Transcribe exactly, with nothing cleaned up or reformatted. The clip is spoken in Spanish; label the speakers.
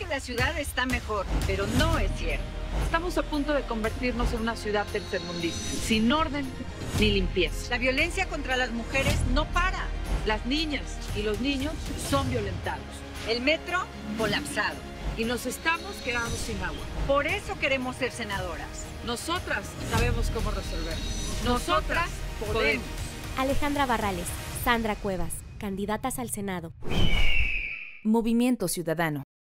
Speaker 1: la ciudad está mejor, pero no es cierto.
Speaker 2: Estamos a punto de convertirnos en una ciudad tercermundista, sin orden ni limpieza.
Speaker 1: La violencia contra las mujeres no para.
Speaker 2: Las niñas y los niños son violentados.
Speaker 1: El metro colapsado.
Speaker 2: Y nos estamos quedando sin agua.
Speaker 1: Por eso queremos ser senadoras.
Speaker 2: Nosotras sabemos cómo resolverlo. Nosotras podemos.
Speaker 3: Alejandra Barrales, Sandra Cuevas, candidatas al Senado.
Speaker 4: Movimiento Ciudadano.